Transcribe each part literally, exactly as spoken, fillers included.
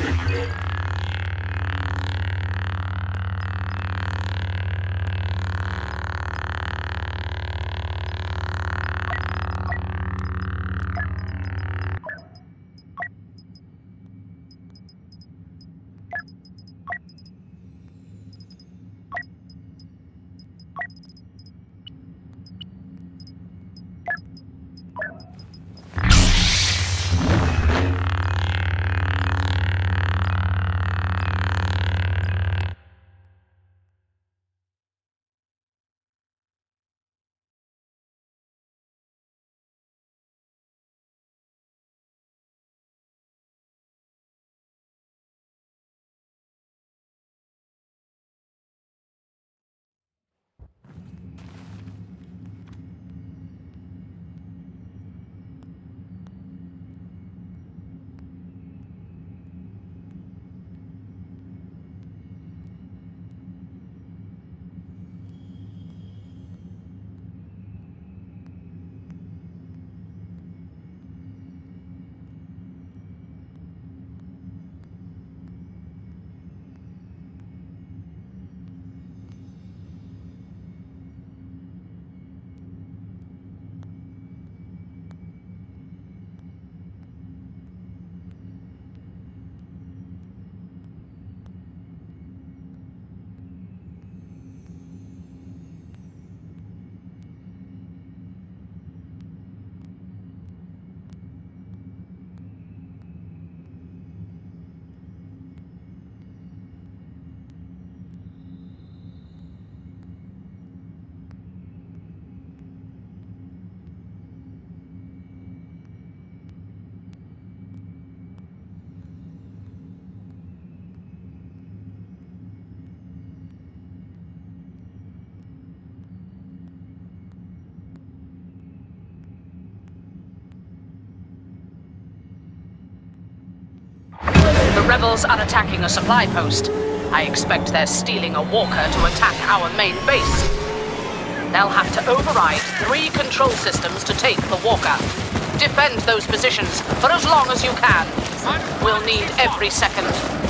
The rebels are attacking a supply post. I expect they're stealing a walker to attack our main base. They'll have to override three control systems to take the walker. Defend those positions for as long as you can. We'll need every second.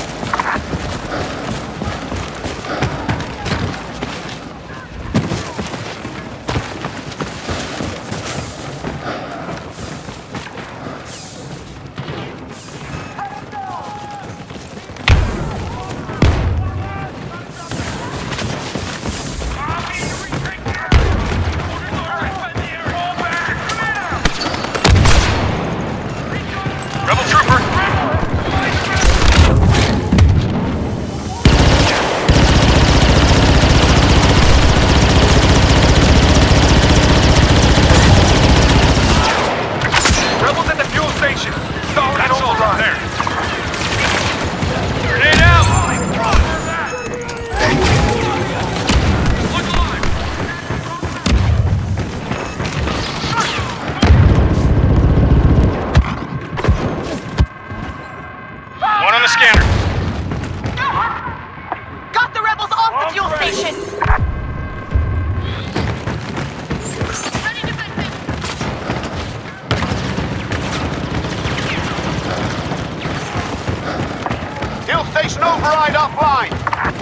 Station override offline.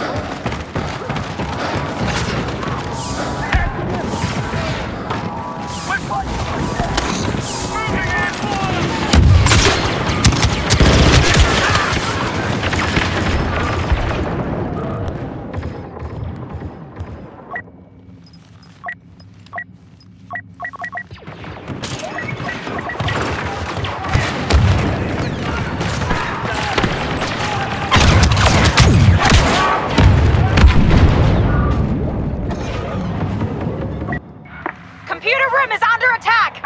Computer room is under attack!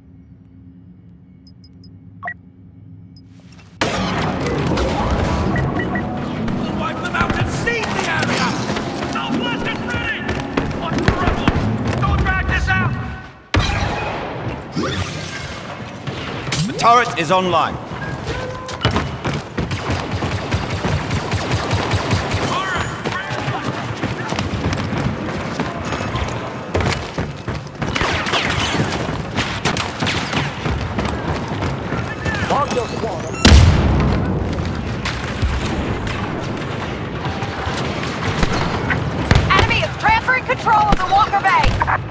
We'll wipe them out and seize the area! Southwest is ready! Watch the rebels! Don't drag this out! The turret is online. Transferring control of the Walker Bay.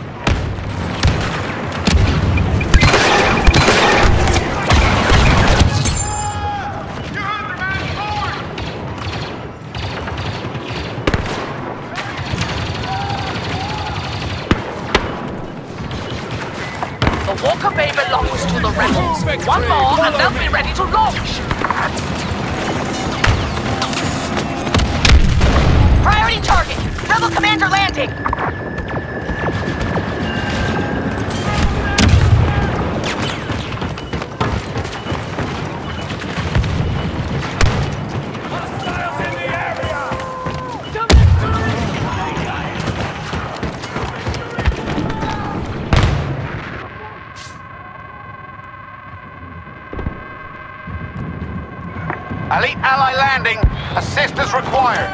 The Walker Bay belongs to the rebels. One more and they'll be ready to launch. Priority target. Rebel commander landing. Hostiles in the area! Elite ally landing. Assistance required.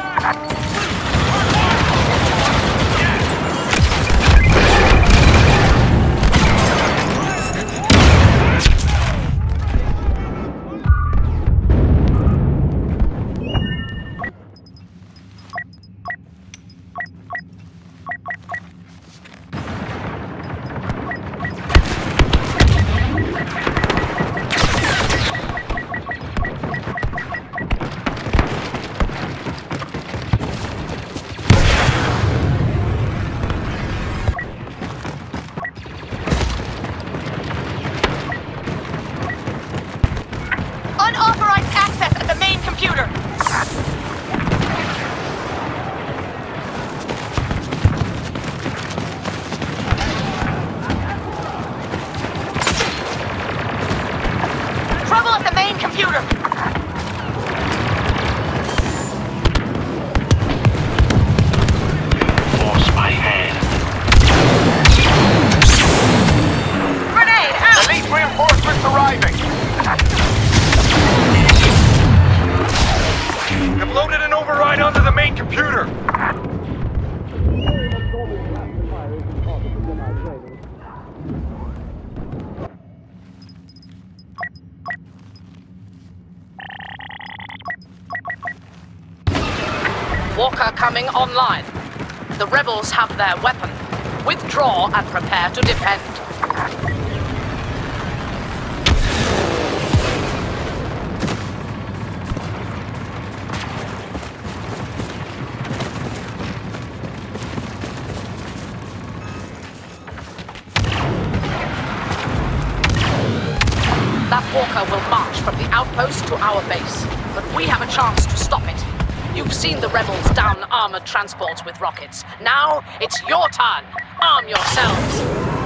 Unauthorized access at the main computer. Trouble at the main computer. Force my hand. Grenade out. Elite reinforcements arriving. They've loaded an override onto the main computer. Walker coming online. The rebels have their weapon. Withdraw and prepare to defend. That Walker will march from the outpost to our base, but we have a chance to stop it. You've seen the rebels down armored transports with rockets. Now, it's your turn. Arm yourselves.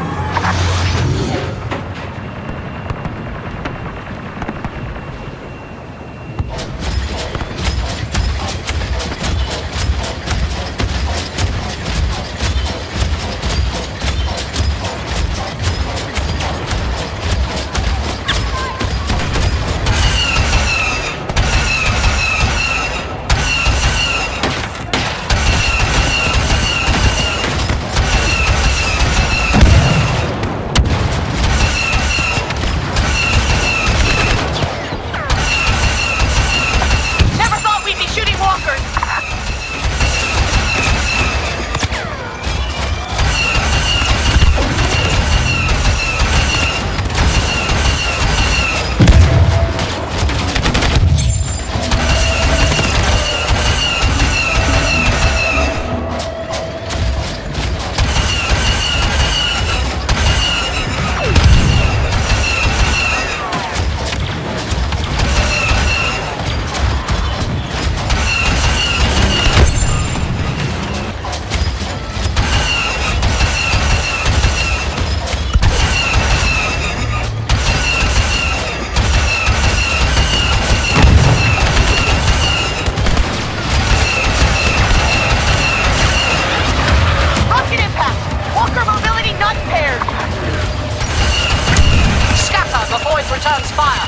returns fire.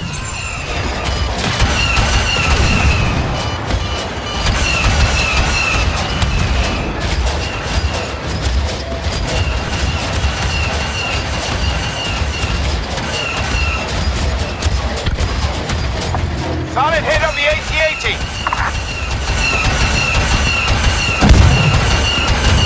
Solid hit on the A T A T.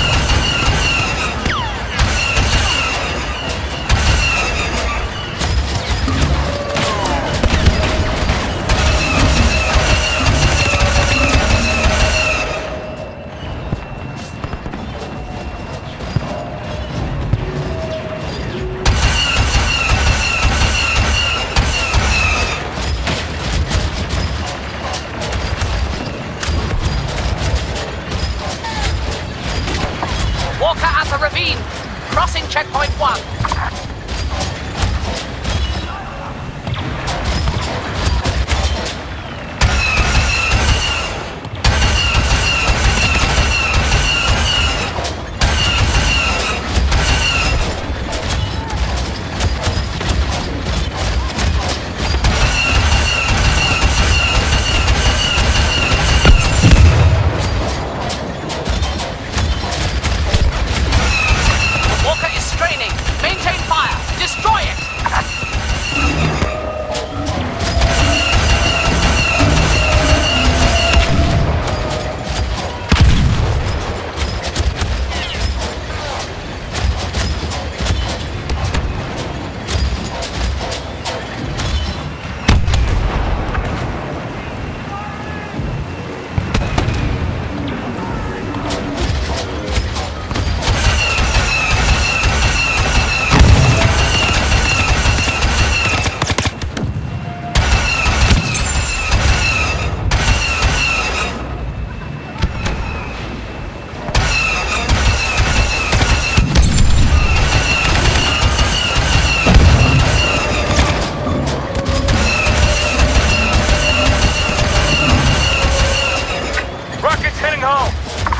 heading home.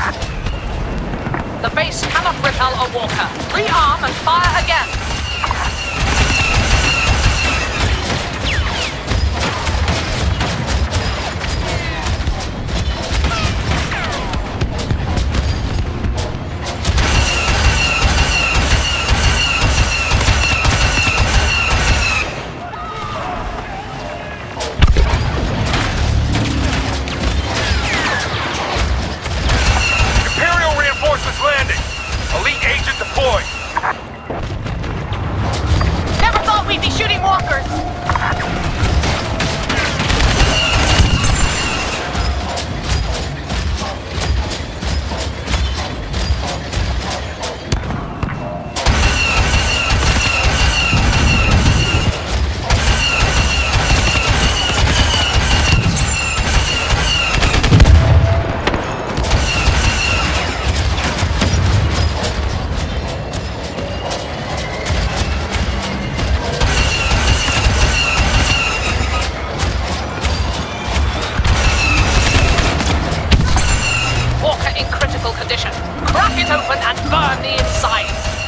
The base cannot repel a walker. Rearm and fire again. Landing. Elite agent deployed. Never thought we'd be shooting walkers. Crack it open and burn the inside!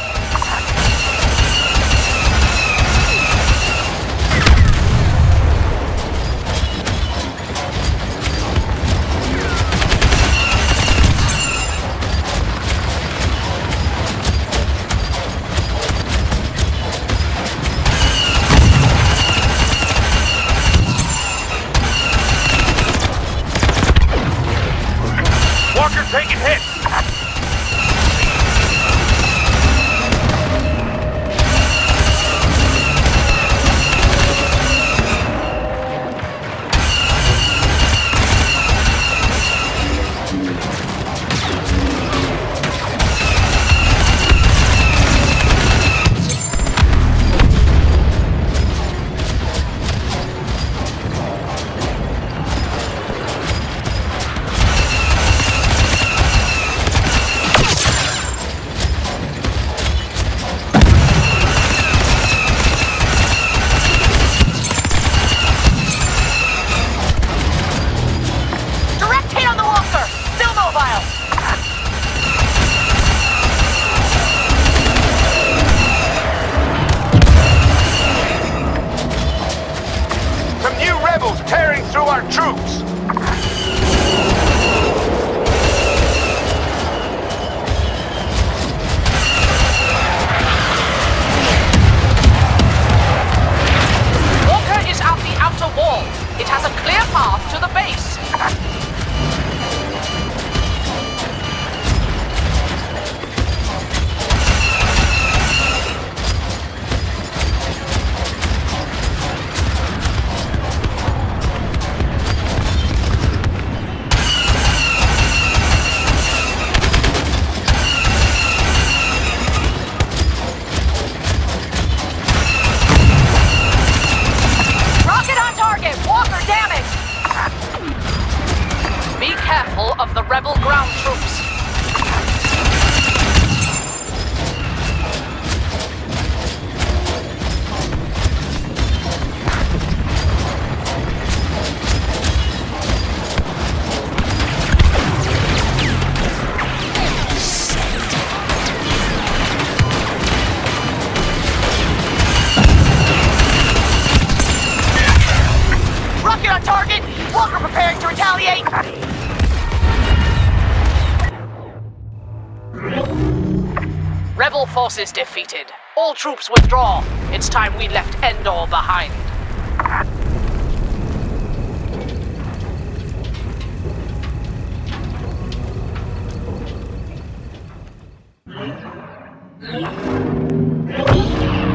Walker taking hits! Tearing through our troops! Walker is at the outer wall. It has a clear path to the base. Careful of the rebel ground troops. Rocket on target! Walker preparing to retaliate! Rebel forces defeated. All troops withdraw. It's time we left Endor behind. You